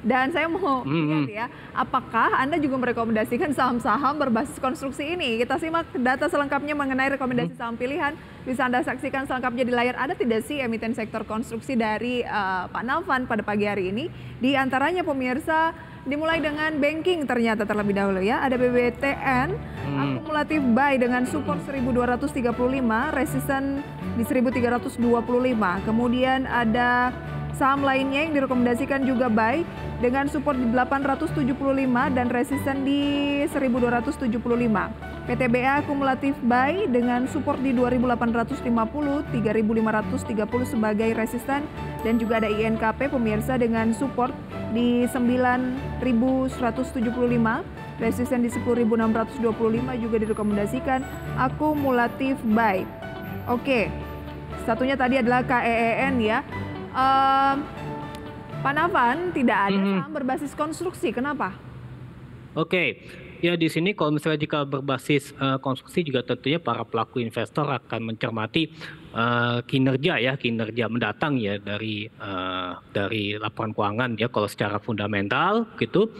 Dan saya mau lihat Mhm. ya, apakah Anda juga merekomendasikan saham-saham berbasis konstruksi ini? Kita simak data selengkapnya mengenai Mhm. rekomendasi saham pilihan. Bisa Anda saksikan selengkapnya di layar. Ada tidak sih emiten sektor konstruksi dari Pak Nafan pada pagi hari ini? Di antaranya pemirsa, dimulai dengan banking ternyata terlebih dahulu ya. Ada BBTN, Mhm. akumulatif buy dengan support Mhm. 1235, resisten di 1325. Kemudian ada saham lainnya yang direkomendasikan juga buy dengan support di 875 dan resisten di 1275. PTBA akumulatif buy dengan support di 2850, 3530 sebagai resisten, dan juga ada INKP pemirsa dengan support di 9175, resisten di 10.625 juga direkomendasikan akumulatif buy. Oke, satunya tadi adalah KEEN ya. Pak Nafan, tidak ada Mhm. saham berbasis konstruksi, kenapa? Oke, ya di sini kalau misalnya jika berbasis konstruksi juga tentunya para pelaku investor akan mencermati kinerja mendatang ya dari laporan keuangan ya kalau secara fundamental gitu.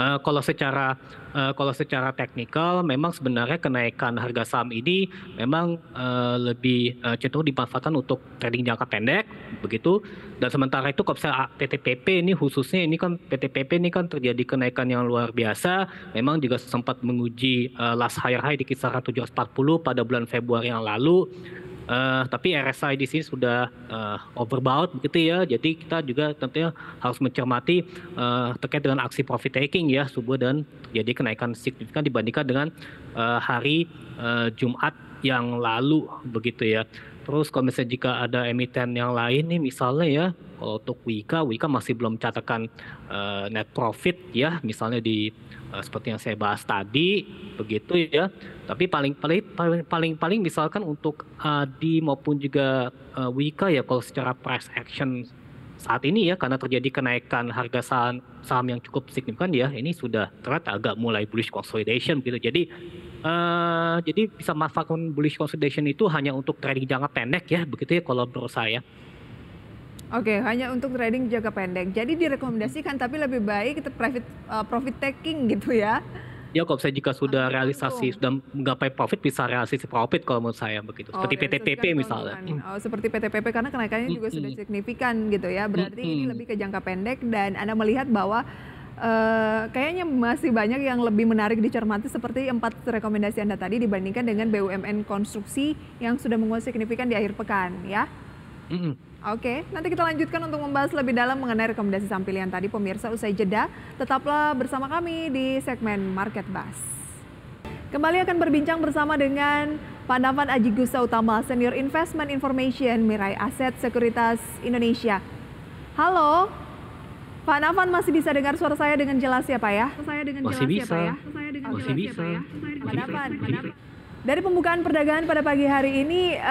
Kalau secara teknikal memang sebenarnya kenaikan harga saham ini memang lebih cenderung dimanfaatkan untuk trading jangka pendek begitu. Dan sementara itu kalau misalnya PTPP ini khususnya ini kan PTPP ini kan terjadi kenaikan yang luar biasa, memang juga sempat menguji last higher high di kisaran 740 pada bulan Februari yang lalu. Tapi RSI di sini sudah overbought begitu ya. Jadi kita juga tentunya harus mencermati terkait dengan aksi profit taking ya subuh dan jadi kenaikan signifikan dibandingkan dengan hari Jumat yang lalu begitu ya. Terus kalau misalnya jika ada emiten yang lain nih misalnya ya, kalau untuk Wika masih belum mencatatkan net profit ya, misalnya seperti yang saya bahas tadi, begitu ya. Tapi paling misalkan untuk ADI maupun juga Wika ya, kalau secara price action saat ini ya, karena terjadi kenaikan harga saham yang cukup signifikan ya, ini sudah terlihat agak mulai bullish consolidation gitu. Jadi bisa manfaatkan bullish consolidation itu hanya untuk trading jangka pendek ya, begitu ya kalau menurut saya. Oke, hanya untuk trading jangka pendek. Jadi direkomendasikan, tapi lebih baik kita profit taking gitu ya. Ya kalau saya jika sudah Ambil realisasi, keuntung. sudah menggapai profit bisa realisasi profit kalau menurut saya begitu. Oh, Seperti realisasikan PTPP misalnya. keuntungan. Oh, seperti PTPP karena kenaikannya juga sudah Mm-mm. signifikan gitu ya. Berarti ini Mm-mm. lebih ke jangka pendek dan Anda melihat bahwa kayaknya masih banyak yang lebih menarik dicermati seperti 4 rekomendasi Anda tadi dibandingkan dengan BUMN konstruksi yang sudah menguat signifikan di akhir pekan ya. Mm-mm. Oke, nanti kita lanjutkan untuk membahas lebih dalam mengenai rekomendasi saham pilihan tadi pemirsa usai jeda. Tetaplah bersama kami di segmen Market Buzz. Kembali akan berbincang bersama dengan Pak Nafan Aji Gusta Utama, Senior Investment Information Mirai Aset Sekuritas Indonesia. Halo, Pak Nafan masih bisa dengar suara saya dengan jelas ya Pak ya? Masih bisa. Masih bisa. Pak Nafan, dari pembukaan perdagangan pada pagi hari ini,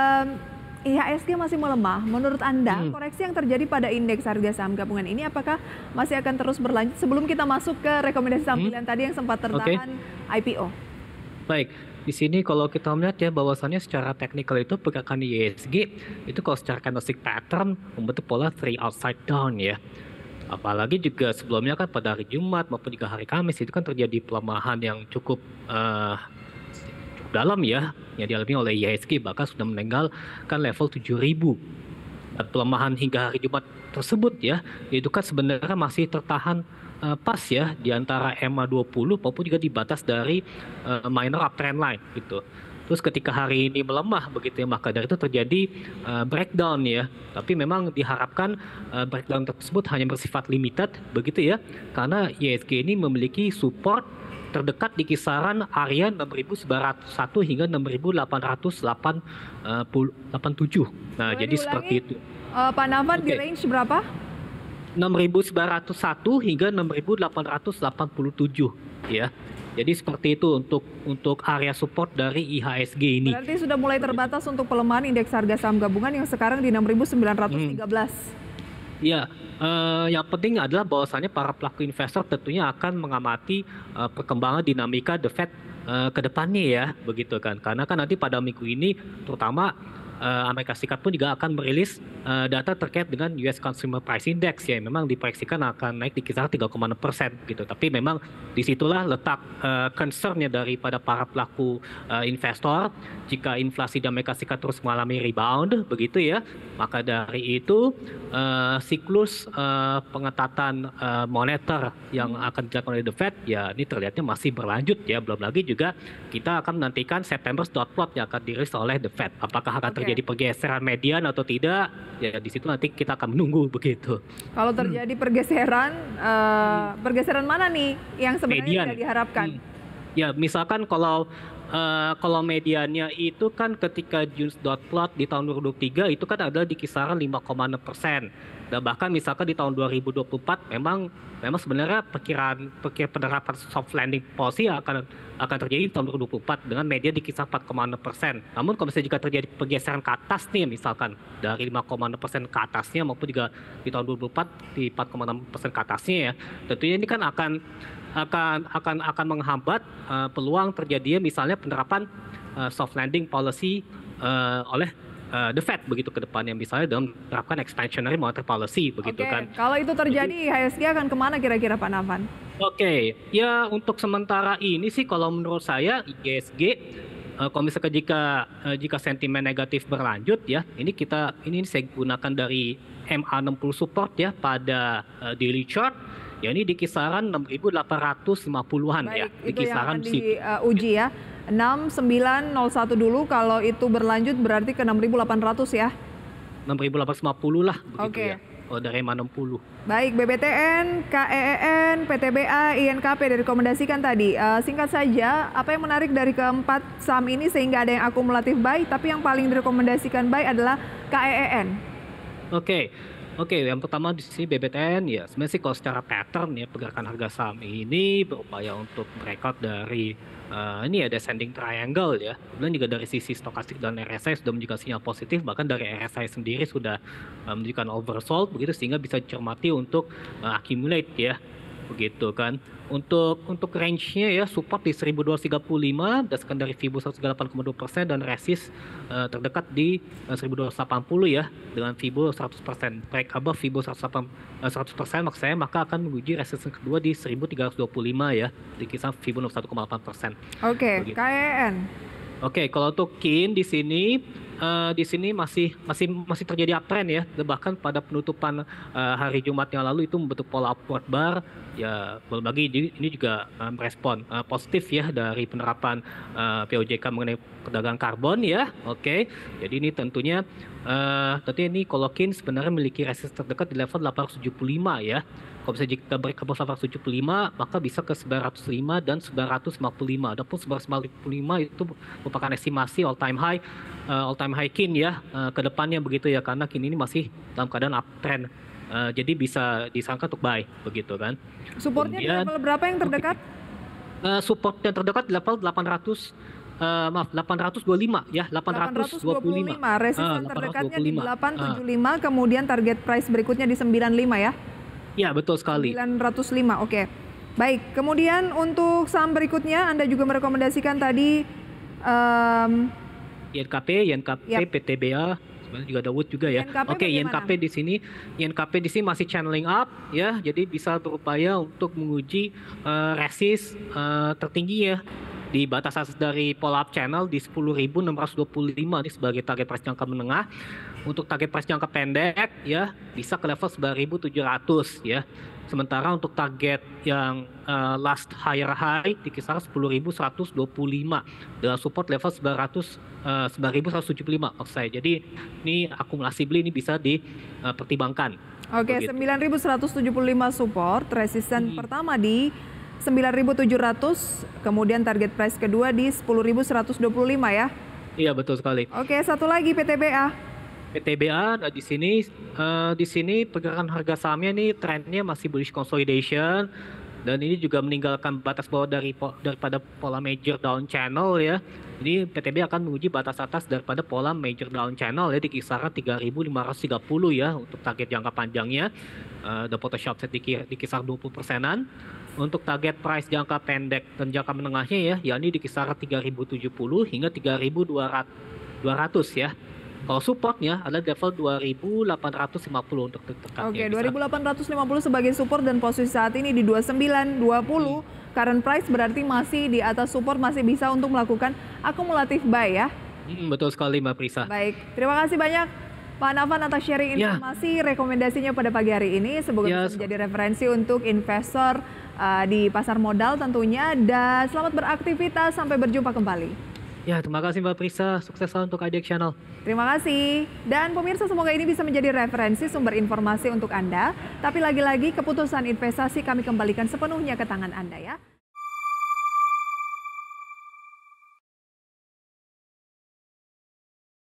IHSG masih melemah. Menurut Anda, Mm-mm. koreksi yang terjadi pada indeks harga saham gabungan ini apakah masih akan terus berlanjut sebelum kita masuk ke rekomendasi saham pilihan tadi yang sempat Oke. tertahan IPO? Baik, di sini kalau kita melihat ya bahwasannya secara teknikal itu pergerakan IHSG itu kalau secara candlestick pattern membentuk pola three upside down ya. Apalagi juga sebelumnya kan pada hari Jumat maupun juga hari Kamis itu kan terjadi pelemahan yang cukup dalam ya yang dialami oleh IHSG, bahkan sudah meninggalkan level 7.000. Dan pelemahan hingga hari Jumat tersebut ya itu kan sebenarnya masih tertahan pas ya di antara MA20 maupun juga di batas dari minor uptrend line gitu. Terus ketika hari ini melemah begitu ya, maka dari itu terjadi breakdown ya. Tapi memang diharapkan breakdown tersebut hanya bersifat limited begitu ya, karena IHSG ini memiliki support terdekat di kisaran area 6.901 hingga 6.887. Nah, Boleh jadi seperti diulangi, itu. Pak Nafan di Oke, range berapa? 6.901 hingga 6.887 ya. Jadi seperti itu untuk area support dari IHSG ini. Berarti sudah mulai terbatas untuk pelemahan indeks harga saham gabungan yang sekarang di Hmm. 6.913. Ya, yang penting adalah bahwasannya para pelaku investor tentunya akan mengamati perkembangan dinamika The Fed ke depannya ya, begitu kan. Karena kan nanti pada minggu ini terutama Amerika Serikat pun juga akan merilis data terkait dengan US Consumer Price Index ya, memang diproyeksikan akan naik di kisaran 3,6% gitu. Tapi memang disitulah letak concernnya daripada para pelaku investor. Jika inflasi di Amerika Serikat terus mengalami rebound begitu ya, maka dari itu siklus pengetatan moneter yang akan dilakukan oleh The Fed ya ini terlihatnya masih berlanjut ya. Belum lagi juga kita akan menantikan September dot plot yang akan dirilis oleh The Fed. Apakah akan terjadi pergeseran median atau tidak? Ya di situ nanti kita akan menunggu begitu. Kalau terjadi pergeseran, pergeseran mana nih yang sebenarnya tidak diharapkan? Ya misalkan kalau mediannya itu kan ketika June dot plot di tahun 2023 itu kan ada di kisaran 5,6%. Dan bahkan misalkan di tahun 2024 memang sebenarnya perkiraan penerapan soft landing policy akan terjadi di tahun 2024 dengan media di kisar 4,6%. Namun kalau misalnya jika terjadi pergeseran ke atas nih misalkan dari 5,6% ke atasnya maupun juga di tahun 2024 di 4,6% ke atasnya ya, tentunya ini kan akan menghambat peluang terjadinya misalnya penerapan soft landing policy oleh The Fed begitu ke depannya, misalnya dalam menerapkan expansionary monetary policy begitu kan. Kalau itu terjadi, IHSG akan kemana kira-kira Pak Nafan? Ya untuk sementara ini sih kalau menurut saya IHSG kalau misalkan jika sentimen negatif berlanjut ya, ini saya gunakan dari MA60 support ya pada daily chart. Ya ini di kisaran 6.850-an ya. Di kisaran itu yang akan diuji ya. 6901 dulu, kalau itu berlanjut berarti ke 6.800 ya. 6.850 lah begitu ya. Oh, dari MA60. Baik, BBTN, KEEN, PTBA, INKP direkomendasikan tadi. Singkat saja, apa yang menarik dari keempat saham ini sehingga ada yang akumulatif buy, tapi yang paling direkomendasikan buy adalah KEEN? Oke, yang pertama di sini BBTN ya sebenarnya sih kalau secara pattern ya pergerakan harga saham ini berupaya untuk breakout dari ini ya descending triangle ya. Kemudian juga dari sisi stokastik dan RSI sudah menunjukkan sinyal positif, bahkan dari RSI sendiri sudah menunjukkan oversold begitu sehingga bisa dicermati untuk accumulate ya. Begitu kan. Untuk range-nya ya support di 1235 berdasarkan dari Fibo 138,2% dan resist terdekat di 1280 ya dengan Fibo 100%. Break above Fibo 100% maksud saya maka akan menguji resistance kedua di 1325 ya di kisar Fibo 1,8%. Oke, KEN. Oke, kalau untuk KIN di sini masih terjadi uptrend ya, bahkan pada penutupan hari Jumat yang lalu itu membentuk pola upward bar ya. Belum lagi ini juga merespon positif ya dari penerapan POJK mengenai perdagangan karbon ya. Oke, jadi ini tentunya ini kalau KIN sebenarnya memiliki resistance terdekat di level 875 ya. Kalau bisa jika break above 875 maka bisa ke 905 dan 955. Adapun 955 itu merupakan estimasi all time high KIN ya ke depannya begitu ya, karena KIN ini masih dalam keadaan uptrend. Jadi bisa disangka untuk buy begitu kan. Supportnya di level berapa yang terdekat? Support yang terdekat di level 825 ya, 825. Resisten terdekatnya di 875, kemudian target price berikutnya di 95 ya. Ya, betul sekali. 905, oke. Baik, kemudian untuk saham berikutnya Anda juga merekomendasikan tadi INKP, PTBA, sebenarnya juga ada Wood juga ya. Oke, INKP di sini masih channeling up ya, jadi bisa berupaya untuk menguji resist tertinggi ya di batas atas dari pull up channel di 10.625 ini sebagai target price jangka menengah. Untuk target price jangka pendek ya bisa ke level 9.700 ya. Sementara untuk target yang last higher high di kisaran 10.125 dengan support level 9.175 maksud saya. Jadi ini akumulasi beli ini bisa dipertimbangkan. Oke, 9.175 support, resisten pertama di 9.700, kemudian target price kedua di 10.125 ya. Iya, betul sekali. Oke, satu lagi PTBA. Nah, di sini pergerakan harga sahamnya nih trennya masih bullish consolidation dan ini juga meninggalkan batas bawah daripada pola major down channel ya. Ini PTB akan menguji batas atas daripada pola major down channel ya di kisaran 3.530 ya untuk target jangka panjangnya. The potential upside di kisar 20%-an. Untuk target price jangka pendek dan jangka menengahnya ya, yakni di kisaran 3.070 hingga 3.200 ya. Kalau supportnya ada level 2850 untuk terdekatnya. Oke, 2850 sebagai support dan posisi saat ini di 2920. Current price berarti masih di atas support, masih bisa untuk melakukan akumulatif buy ya. Betul sekali Mbak Prisa. Baik, terima kasih banyak Pak Nafan atas sharing informasi rekomendasinya pada pagi hari ini. Semoga bisa menjadi referensi untuk investor di pasar modal tentunya. Dan selamat beraktivitas, sampai berjumpa kembali. Ya, terima kasih Mbak Prisa. Sukses selalu untuk IDX Channel. Terima kasih. Dan pemirsa, semoga ini bisa menjadi referensi sumber informasi untuk Anda. Tapi lagi-lagi keputusan investasi kami kembalikan sepenuhnya ke tangan Anda ya.